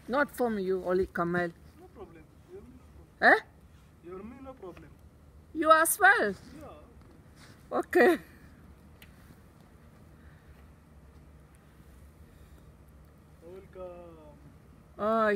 Not from you, only Camel. No problem. Hear me, no problem. Eh? Hear me, no problem. You as well? Yeah. Okay. Welcome. Oh.